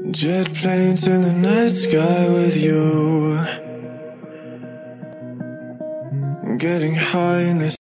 Jet planes in the night sky with you, getting high in the